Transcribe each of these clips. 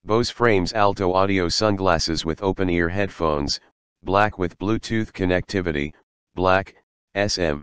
Bose frames Alto audio sunglasses with open-ear headphones, black with Bluetooth connectivity, black, SM.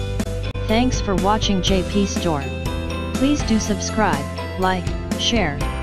Thanks for watching JP Store. Please do subscribe, like, share,